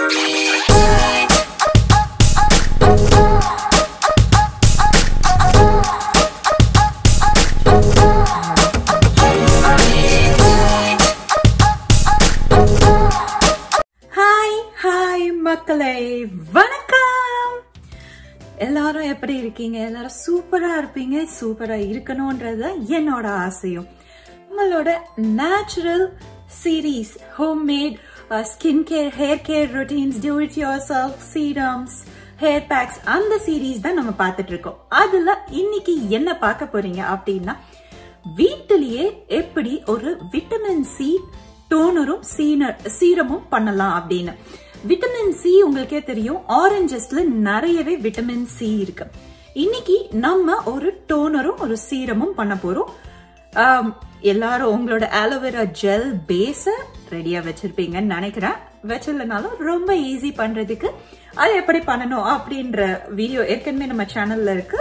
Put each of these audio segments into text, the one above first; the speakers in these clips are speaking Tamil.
Makkalay, Vanakkam! எல்லாரும் எப்படி இருக்கீங்க? எல்லாரும் சூப்பரா இருப்பீங்க. சூப்பரா இருக்கணும்ன்றது என்னோட ஆசையும். நம்மளோட natural series, homemade skin care, hair care routines, do it yourself, serums, hair packs, அந்த சீரீஸ் தான் நம்ம பார்த்துட்டு இருக்கோம். அதுல இன்னைக்கு என்ன பார்க்க போறீங்க அப்படின்னா, வீட்டிலேயே எப்படி ஒரு விட்டமின் சி டோனரும் சீரமும் பண்ணலாம் அப்படின்னு. விட்டமின் சி உங்களுக்கே தெரியும், ஆரஞ்சஸ்ல நிறையவே விட்டமின் சி இருக்கு. இன்னைக்கு நம்ம ஒரு டோனரும் ஒரு சீரமும் பண்ண போறோம். எல்லாரும் உங்களோட ஆலோவேரா ஜெல் பேஸ ரெடியா வச்சிருப்பீங்கன்னு நினைக்கிறேன். வச்சிருந்தனாலும் ரொம்ப ஈஸி பண்றதுக்கு அது எப்படி பண்ணணும் அப்படின்ற வீடியோ ஏற்கனவே நம்ம சேனல்ல இருக்கு.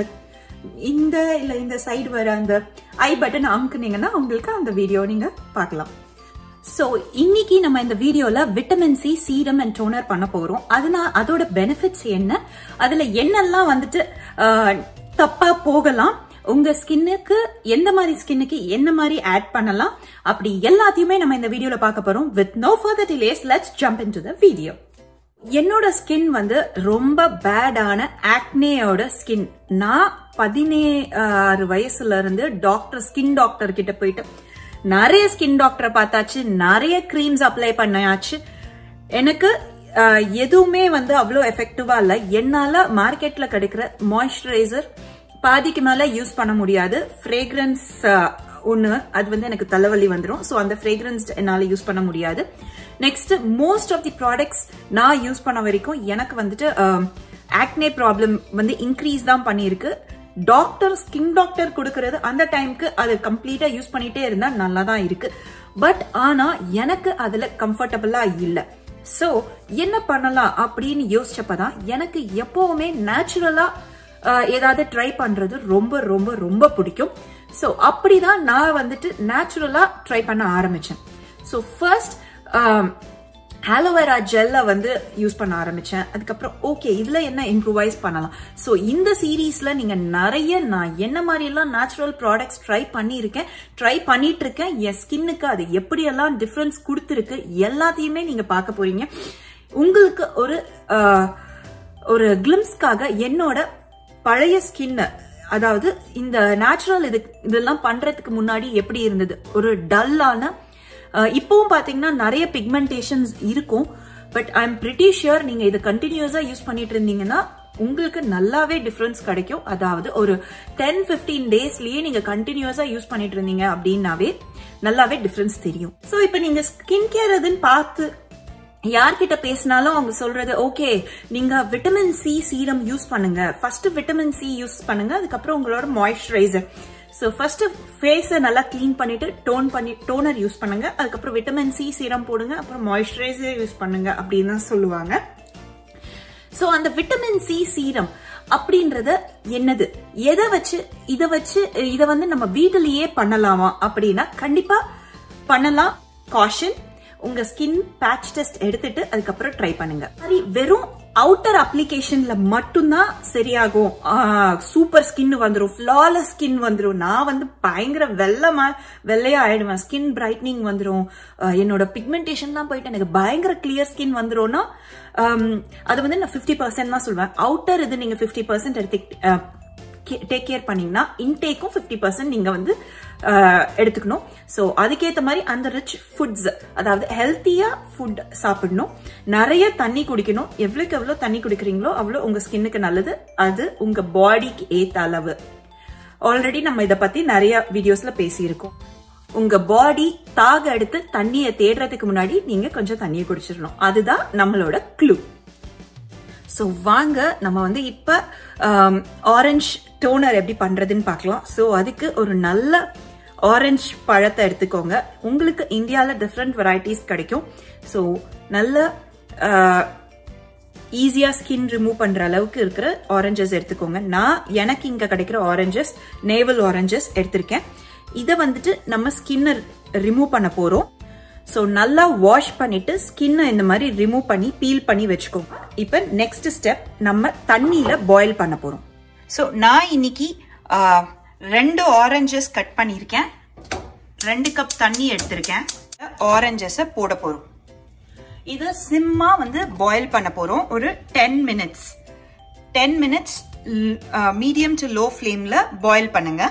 இந்த சைடு வர அந்த ஐ பட்டன் அமுக்குனீங்கன்னா உங்களுக்கு அந்த வீடியோ நீங்க பார்க்கலாம். சோ இன்னைக்கு நம்ம இந்த வீடியோல vitamin C serum and toner பண்ண போறோம். அதோட பெனிஃபிட்ஸ் என்ன, அதுல என்னெல்லாம் வந்துட்டு தப்பா போகலாம், உங்க ஸ்கின்னுக்கு எந்த மாதிரி ஸ்கின்னுக்கு என்ன மாதிரி ஆட் பண்ணலாம், அப்படி எல்லாத்தையுமே நம்ம இந்த வீடியோல பார்க்க போறோம். With no further delays, let's jump into the video. என்னோட ஸ்கின் வந்து ரொம்ப பேடான ஆக்னேயோட ஸ்கின். நான் 16 வயசுல இருந்து ஸ்கின் டாக்டர் கிட்ட போயிட்டு நிறைய ஸ்கின் டாக்டரை பார்த்தாச்சு, நிறைய கிரீம்ஸ் அப்ளை பண்ணாச்சு. எனக்கு எதுவுமே வந்து அவ்வளோ எஃபெக்டிவா இல்ல. என்னால மார்க்கெட்ல கிடைக்கிற மாய்ஸ்சரைசர் பாதிக்கு மேல யூஸ் பண்ண முடியாது. ஃப்ரேக்ரன்ஸ் ஒண்ணு, அது வந்து எனக்கு தலைவலி வந்துடும். ஸோ அந்த ஃப்ரேக்ரன்ஸ் என்னால யூஸ் பண்ண முடியாது. Next, most of the products நான் யூஸ் பண்ண வரைக்கும் எனக்கு வந்துட்டு ஆக்னே ப்ராப்ளம் வந்து இன்க்ரீஸ் தான் பண்ணிருக்கு. ஸ்கின் டாக்டர் கொடுக்கறது அந்த டைம்க்கு அது கம்ப்ளீட்டா யூஸ் பண்ணிட்டே இருந்தா நல்லா தான் இருக்கு. பட் ஆனா எனக்கு அதுல கம்ஃபர்டபுளா இல்ல. சோ என்ன பண்ணலாம் அப்படின்னு யோசிச்சப்பதான் எனக்கு எப்பவுமே நேச்சுரலா ஏதாவது ட்ரை பண்றது ரொம்ப ரொம்ப ரொம்ப பிடிக்கும். சோ அப்படிதான் நான் வந்துட்டு நேச்சுரலா ட்ரை பண்ண ஆரம்பிச்சேன். சோ ஃபர்ஸ்ட் ஆலோவேரா ஜெல்ல வந்து யூஸ் பண்ண ஆரம்பிச்சேன். அதுக்கப்புறம் ஓகே, இதுல என்ன இம்ப்ரூவைஸ் பண்ணலாம். சோ இந்த சீரீஸ்ல நீங்க நிறைய நான் என்ன மாதிரி எல்லாம் நேச்சுரல் ப்ராடக்ட்ஸ் ட்ரை பண்ணிட்டு இருக்கேன். என் ஸ்கின்னுக்கு அது எப்படி எல்லாம் டிஃபரன்ஸ் கொடுத்துருக்கு எல்லாத்தையுமே நீங்க பார்க்க போறீங்க. உங்களுக்கு ஒரு கிளிம்ஸ்க்காக என்னோட பழைய ஸ்கின், அதாவது இந்த நேச்சுரல் இதெல்லாம் பண்றதுக்கு முன்னாடி எப்படி இருந்தது, ஒரு டல்லான, இப்பவும் பாத்தீங்கன்னா நிறைய பிக்மெண்டேஷன்ஸ் இருக்கும். But I am pretty sure நீங்க இதை கண்டினியூஸா யூஸ் பண்ணிட்டு இருந்தீங்கன்னா உங்களுக்கு நல்லாவே டிஃபரன்ஸ் கிடைக்கும். அதாவது ஒரு 10-15 டேஸ்லயே நீங்க கண்டினியூஸா யூஸ் பண்ணிட்டு இருந்தீங்க அப்படின்னாவே நல்லாவே டிஃபரன்ஸ் தெரியும். சோ இப்ப நீங்க ஸ்கின் கேர் அதுன்னு பார்த்து யார்கிட்ட பேசினாலும் அவங்க சொல்றது, ஓகே நீங்க விட்டமின் சி சீரம் யூஸ் பண்ணுங்க, ஃபர்ஸ்ட் விட்டமின் சி யூஸ் பண்ணுங்க, அதுக்கப்புறம் உங்களோட மாய்ஸ்சரைசர். சோ ஃபர்ஸ்ட் ஃபேஸ நல்லா கிளீன் பண்ணிட்டு டோனர் யூஸ் பண்ணுங்க, அதுக்கப்புறம் விட்டமின் சி சீரம் போடுங்க, அப்புறம் மாய்ஸ்சரைசர் யூஸ் பண்ணுங்க அப்படின்னு தான் சொல்லுவாங்க. சோ அந்த விட்டமின் சி சீரம் அப்படின்றது என்னது, இத வந்து நம்ம வீட்டிலேயே பண்ணலாமா அப்படின்னா கண்டிப்பா பண்ணலாம். காஷன், உங்க ஸ்கின் பேட்ச் டெஸ்ட் எடுத்துட்டு அதுக்கப்புறம் ட்ரை பண்ணுங்க. வெறும் அவுட்டர் அப்ளிகேஷன்ல மட்டும்தான் சரியாகும், சூப்பர் ஸ்கின் வந்துரும், ஃபிளாலஸ் ஸ்கின் வந்துரும், நான் வந்து பயங்கர வெள்ளையா ஆயிடுவேன், ஸ்கின் பிரைட்னிங் வந்துரும், என்னோட பிக்மெண்டேஷன் தான் போயிட்டு எனக்கு பயங்கர கிளியர் ஸ்கின் வந்துரும்னா அது வந்து நான் 50% தான் சொல்லுவேன். அவுட்டர் இது நீங்க 50% எடுத்து டேக் கேர் பண்ணீங்கன்னா இன்டேக்கும் 50% நீங்க வந்து எடுத்துக்கணும். சோ அதுக்கேற்ற மாதிரி அந்த ரிச் ஃபுட்ஸ், அதாவது ஹெல்த்தியா ஃபுட் சாப்பிடணும், நிறைய தண்ணி குடிக்கணும். எவ்வளவுக்கு எவ்வளவு தண்ணி குடிக்கிறீங்களோ அவ்வளவு உங்க ஸ்கின்னுக்கு நல்லது. அது உங்க பாடிக்கு ஏத்த அளவு. ஆல்ரெடி நம்ம இத பத்தி நிறைய வீடியோஸ்ல பேசியிருக்கோம். உங்க பாடி தாக எடுத்து தண்ணியை தேடுறதுக்கு முன்னாடி நீங்க கொஞ்சம் தண்ணியை குடிச்சிடணும். அதுதான் நம்மளோட க்ளூ. சோ வாங்க நம்ம வந்து இப்ப ஆரஞ்சு டோனர் எப்படி பண்றதுன்னு பார்க்கலாம். சோ அதுக்கு ஒரு நல்ல ஆரஞ்சு பழத்தை எடுத்துக்கோங்க. உங்களுக்கு இந்தியால டிஃப்ரெண்ட் வெரைட்டிஸ் கிடைக்கும். சோ நல்ல ஈஸியா ஸ்கின் ரிமூவ் பண்ற அளவுக்கு இருக்கிற ஆரஞ்சஸ் எடுத்துக்கோங்க. எனக்கு இங்க கிடைக்கிற ஆரஞ்சஸ் நேவல் ஆரஞ்சஸ் எடுத்திருக்கேன். இத வந்துட்டு நம்ம ஸ்கின்னை ரிமூவ் பண்ண போறோம். சோ நல்லா வாஷ் பண்ணிட்டு ஸ்கின்னை இந்த மாதிரி ரிமூவ் பண்ணி பீல் பண்ணி வெச்சுக்கோங்க. இப்போ நெக்ஸ்ட் ஸ்டெப் நம்ம தண்ணியில பாயில் பண்ண போறோம். சோ நான் இன்னைக்கு 2 ஆரஞ்சஸ் கட் பண்ணிருக்கேன். 2 கப் தண்ணி எடுத்திருக்கேன். ஆரஞ்சஸை போட போறோம். இது சிம்மா வந்து பாயில் பண்ண போறோம் ஒரு 10 minutes. 10 minutes medium to low ஃப்ளேம்ல பாயில் பண்ணுங்க.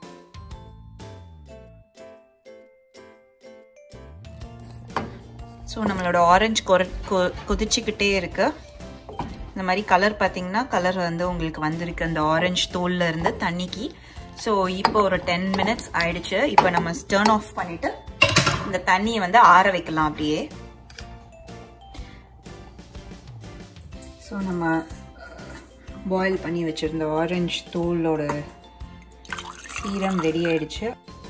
ஸோ நம்மளோட ஆரஞ்சு கொதிச்சுக்கிட்டே இருக்கு. இந்த மாதிரி கலர் பார்த்தீங்கன்னா கலர் வந்து உங்களுக்கு வந்திருக்கு அந்த ஆரஞ்சு தோல்ல இருந்து தண்ணிக்கு. ஸோ இப்போ ஒரு 10 மினிட்ஸ் ஆயிடுச்சு. இப்போ நம்ம டர்ன் ஆஃப் பண்ணிட்டு இந்த தண்ணியை வந்து ஆற வைக்கலாம் அப்படியே. ஸோ நம்ம பாயில் பண்ணி வச்சிருந்த ஆரஞ்சு தோலோட சீரம் ரெடி ஆயிடுச்சு.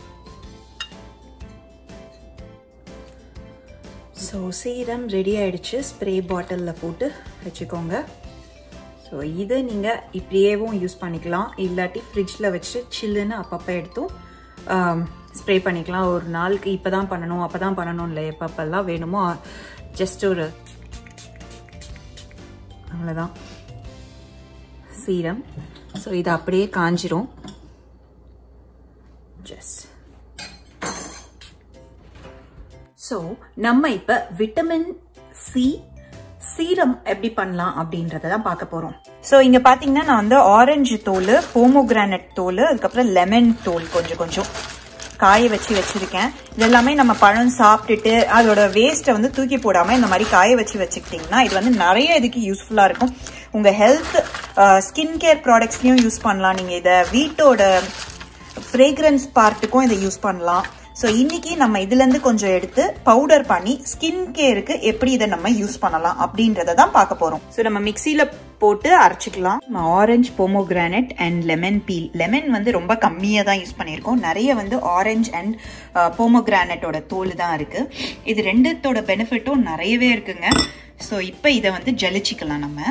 ஸோ சீரம் ரெடி ஆயிடுச்சு. ஸ்ப்ரே பாட்டிலில் போட்டு வச்சுக்கோங்க. ஸோ இதை நீங்கள் இப்படியேவும் யூஸ் பண்ணிக்கலாம், இல்லாட்டி ஃப்ரிட்ஜில் வச்சு சில்லுன்னு அப்பப்போ எடுத்தும் ஸ்ப்ரே பண்ணிக்கலாம். ஒரு நாளுக்கு இப்போ தான் பண்ணணும் அப்போ தான் பண்ணணும் இல்லை, எப்பப்பெல்லாம் வேணுமோ ஜஸ்ட் ஒரு அவ்வளோதான் சீரம். ஸோ இது அப்படியே காஞ்சிரும். ஜஸ்ட் ஸோ நம்ம இப்போ விட்டமின் சி சீரம் எப்படி பண்ணலாம் அப்படின்றத தான் பார்க்க போறோம். ஸோ இங்க பாத்தீங்கன்னா நான் வந்து ஆரஞ்சு தோல், போமோகிரானட் தோல், அதுக்கப்புறம் லெமன் தோல் கொஞ்சம் காய வச்சிருக்கேன். இது எல்லாமே நம்ம பழம் சாப்பிட்டுட்டு அதோட வேஸ்ட்டை வந்து தூக்கி போடாம இந்த மாதிரி காய வச்சுக்கிட்டீங்கன்னா இது வந்து நிறைய இதுக்கு யூஸ்ஃபுல்லா இருக்கும். உங்க ஹெல்த் ஸ்கின் கேர் ப்ராடக்ட்ஸ்லயும் யூஸ் பண்ணலாம். நீங்க இதை வீட்டோட ஃப்ரேக்ரன்ஸ் பார்ட்டுக்கும் இதை யூஸ் பண்ணலாம். ஸோ இன்னைக்கு நம்ம இதுல இருந்து கொஞ்சம் எடுத்து பவுடர் பண்ணி ஸ்கின் கேருக்கு எப்படி இதை நம்ம யூஸ் பண்ணலாம் அப்படின்றத தான் பார்க்க போறோம். ஸோ நம்ம மிக்சியில போட்டு அரைச்சிக்கலாம். Orange, pomegranate and lemon peel. Lemon வந்து ரொம்ப கம்மியாக தான் யூஸ் பண்ணியிருக்கோம். நிறைய வந்து ஆரஞ்சு அண்ட் போமோகிரானட்டோட தோல் தான் இருக்கு. இது ரெண்டுத்தோட பெனிஃபிட்டும் நிறையவே இருக்குங்க. ஸோ இப்போ இதை வந்து ஜலிச்சிக்கலாம் நம்ம.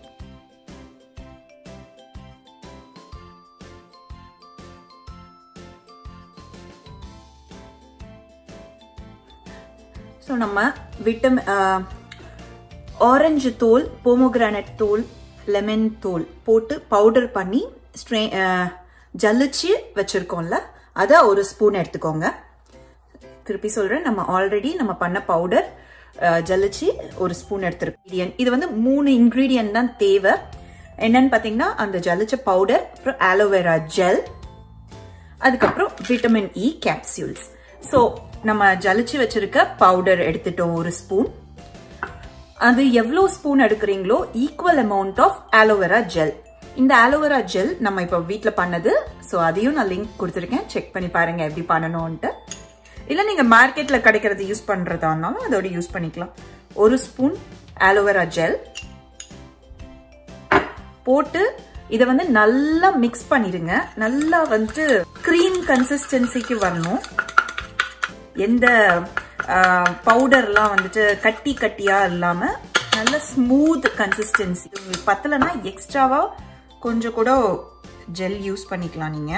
ஸோ நம்ம ஆரஞ்சு தோல், போமோகிரானட் தோல், லெமன் தோல் போட்டு பவுடர் பண்ணி ஜலிச்சு வச்சிருக்கோம்ல, அதை ஒரு ஸ்பூன் எடுத்துக்கோங்க. திருப்பி சொல்றேன், நம்ம ஆல்ரெடி நம்ம பண்ண பவுடர் ஜலிச்சு ஒரு ஸ்பூன் எடுத்துருக்கோம். இது வந்து 3 இன்கிரீடியன்ட் தான் தேவை. என்னன்னு பாத்தீங்கன்னா அந்த ஜலிச்ச பவுடர், அப்புறம் ஆலோவேரா ஜெல், அதுக்கப்புறம் விட்டமின் இ கேப்சூல்ஸ். ஸோ நம்ம ஜலிச்சு வச்சிருக்க பவுடர் எடுத்துட்டோம் ஒரு ஸ்பூன். அது எவ்வளவு ஸ்பூன் எடுக்கிறீங்களோ equal amount of aloe vera gel. இந்த ஆலோவேரா ஜெல் நம்ம இப்போ வீட்டில் பண்ணது. ஸோ அதையும் நான் லிங்க் கொடுத்துருக்கேன், செக் பண்ணி பாருங்க எப்படி பண்ணணும்ட்டு. இல்லை நீங்க மார்க்கெட்ல கிடைக்கிறது யூஸ் பண்றதா இருந்தாலும் அதோட யூஸ் பண்ணிக்கலாம். ஒரு ஸ்பூன் ஆலோவேரா ஜெல் போட்டு இதை வந்து நல்லா மிக்ஸ் பண்ணிடுங்க. நல்லா வந்து கிரீம் கன்சிஸ்டன்சிக்கு வரணும். எந்த பவுடர்லாம் வந்துட்டு கட்டியா இல்லாம நல்ல ஸ்மூத் கன்சிஸ்டன்சி. பத்தலைன்னா எக்ஸ்ட்ராவா கொஞ்சம் கூட ஜெல் யூஸ் பண்ணிக்கலாம் நீங்க.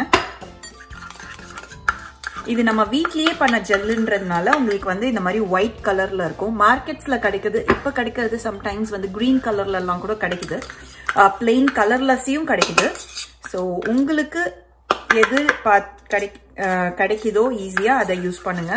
இது நம்ம வீட்லயே பண்ண ஜெல்லுன்றதுனால உங்களுக்கு வந்து இந்த மாதிரி ஒயிட் கலர்ல இருக்கும். மார்க்கெட்ஸ்ல கிடைக்குது, இப்ப கிடைக்கிறது சம்டைம்ஸ் வந்து கிரீன் கலர்ல எல்லாம் கூட கிடைக்குது, பிளெயின் கலர்லெஸ்ஸையும் கிடைக்குது. ஸோ உங்களுக்கு எது கிடைக்குதோ ஈஸியா அதை யூஸ் பண்ணுங்க.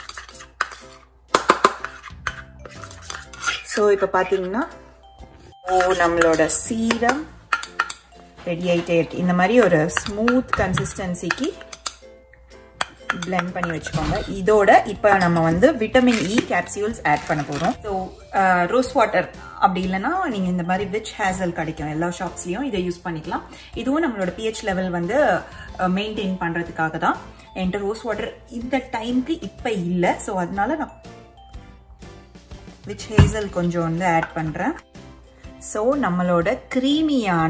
ஸோ இப்போ பார்த்தீங்கன்னா நம்மளோட சீரம் ரெடி ஆகிட்டே இருக்கு. இந்த மாதிரி ஒரு ஸ்மூத் கன்சிஸ்டன்சிக்கு பிளெண்ட் பண்ணி வச்சுக்கோங்க. இதோட இப்போ நம்ம வந்து விட்டமின் இ கேப்சூல்ஸ் ஆட் பண்ண போறோம். ஸோ ரோஸ் வாட்டர் அப்படி இல்லைன்னா நீங்க இந்த மாதிரி விச் ஹேசல் கிடைக்கும் எல்லா ஷாப்ஸ்லயும், இதை யூஸ் பண்ணிக்கலாம். இதுவும் நம்மளோட pH லெவல் வந்து மெயின்டைன் பண்றதுக்காக தான். என்கிட்ட ரோஸ் வாட்டர் இந்த டைமுக்கு இப்ப இல்லை. ஸோ அதனால நான் விச் ஹேசல் கொஞ்சம் வந்து ஆட் பண்றேன். ஸோ நம்மளோட கிரீமியான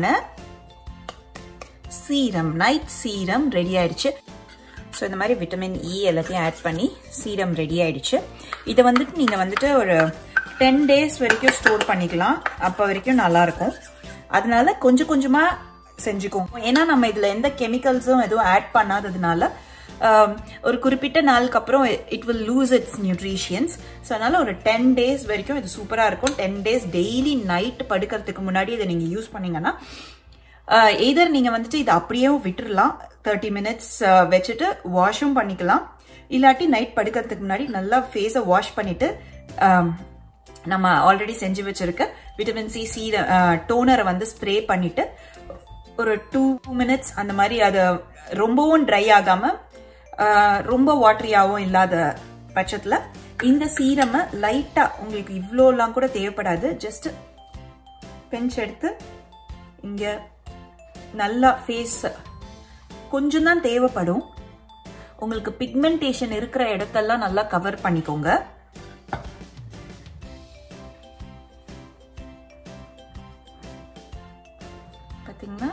சீரம், நைட் சீரம் ரெடி ஆயிடுச்சு. ஸோ இந்த மாதிரி விட்டமின் இ எல்லாத்தையும் ஆட் பண்ணி சீரம் ரெடி ஆயிடுச்சு. இதை வந்துட்டு நீங்க வந்துட்டு ஒரு 10 days வரைக்கும் ஸ்டோர் பண்ணிக்கலாம். அப்ப வரைக்கும் நல்லா இருக்கும். அதனால கொஞ்சம் கொஞ்சமா செஞ்சுக்கோங்க. ஏன்னா நம்ம இதுல எந்த கெமிக்கல்ஸும் எதுவும் ஆட் பண்ணாததுனால ஒரு குறிப்பிட்ட நாளுக்கு அப்புறம் it will lose its nutrients. So அதனால ஒரு 10 days வரைக்கும் இது சூப்பராக இருக்கும். 10 days டெய்லி நைட் படுக்கிறதுக்கு முன்னாடி இதை நீங்கள் யூஸ் பண்ணீங்கன்னா எதர் நீங்கள் வந்துட்டு இதை அப்படியே விட்டுடலாம், 30 minutes வச்சுட்டு வாஷும் பண்ணிக்கலாம். இல்லாட்டி நைட் படுக்கிறதுக்கு முன்னாடி நல்லா ஃபேஸை வாஷ் பண்ணிட்டு நம்ம ஆல்ரெடி செஞ்சு வச்சிருக்க விட்டமின் சி டோனரை வந்து ஸ்ப்ரே பண்ணிட்டு ஒரு 2 minutes அந்த மாதிரி அது ரொம்பவும் ட்ரை ஆகாம ரொம்ப வாட்டரியாகவும் இல்லாத பட்சத்தில் இந்த சீரமை லைட்டா, உங்களுக்கு இவ்வளோலாம் கூட தேவைப்படாது, ஜஸ்ட் பெஞ்ச் எடுத்து இங்க நல்லா ஃபேஸ் கொஞ்சம் தான் தேவைப்படும். உங்களுக்கு பிக்மெண்டேஷன் இருக்கிற இடத்தெல்லாம் நல்லா கவர் பண்ணிக்கோங்க. பாத்தீங்கன்னா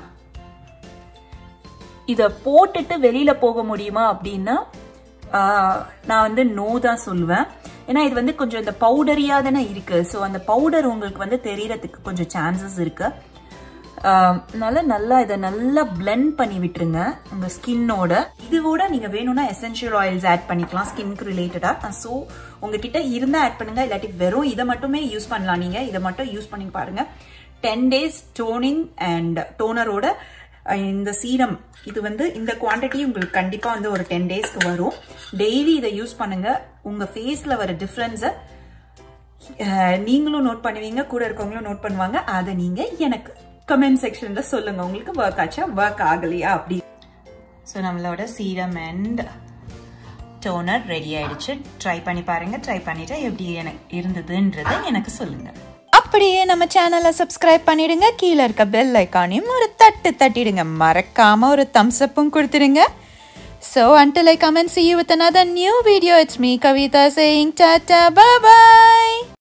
இத போட்டுட்டு வெளியில போக முடியுமா அப்படின்னா நான் வந்து நோ தான் சொல்லுவேன். ஏன்னா இது வந்து கொஞ்சம் இந்த பவுடரியா தானே இருக்கு. ஸோ அந்த பவுடர் உங்களுக்கு வந்து தெரியறதுக்கு கொஞ்சம் சான்சஸ் இருக்கு. அதனால நல்லா இதை நல்லா பிளெண்ட் பண்ணி விட்டுருங்க உங்க ஸ்கின்னோட. இது கூட நீங்க வேணும்னா எசென்ஷியல் ஆயில்ஸ் ஆட் பண்ணிக்கலாம் ஸ்கின்க்கு ரிலேட்டடா. ஸோ உங்ககிட்ட இருந்தா ஆட் பண்ணுங்க, இல்லாட்டி வெறும் இதை மட்டுமே யூஸ் பண்ணலாம். நீங்க இதை மட்டும் யூஸ் பண்ணி பாருங்க. 10 days டோனிங் அண்ட் டோனரோட இந்த சீரம் இது வந்து இந்த குவான்டிட்டி உங்களுக்கு கண்டிப்பா வந்து ஒரு 10 daysக்கு வரும். டெய்லி இதை யூஸ் பண்ணுங்க. உங்க ஃபேஸ்ல வர டிஃபரன்ஸை நீங்களும் நோட் பண்ணுவீங்க, கூட இருக்கவங்களும் நோட் பண்ணுவாங்க. அதை நீங்க எனக்கு கமெண்ட் செக்ஷன்ல சொல்லுங்க, உங்களுக்கு ஒர்க் ஆச்சா ஒர்க் ஆகலையா அப்படி. ஸோ நம்மளோட சீரம் அண்ட் டோனர் ரெடி ஆயிடுச்சு. ட்ரை பண்ணி பாருங்க. ட்ரை பண்ணிட்டு எப்படி எனக்கு இருந்ததுன்றதை எனக்கு சொல்லுங்க. அப்படியே நம்ம சேனலை சப்ஸ்கிரைப் பண்ணிடுங்க. கீழே இருக்க பெல் ஐக்கானையும் ஒரு தட்டிடுங்க. மறக்காம ஒரு thumbs upம் கொடுத்துடுங்க. So until I come and see you with another new video, it's me Kavita saying tata, bye bye.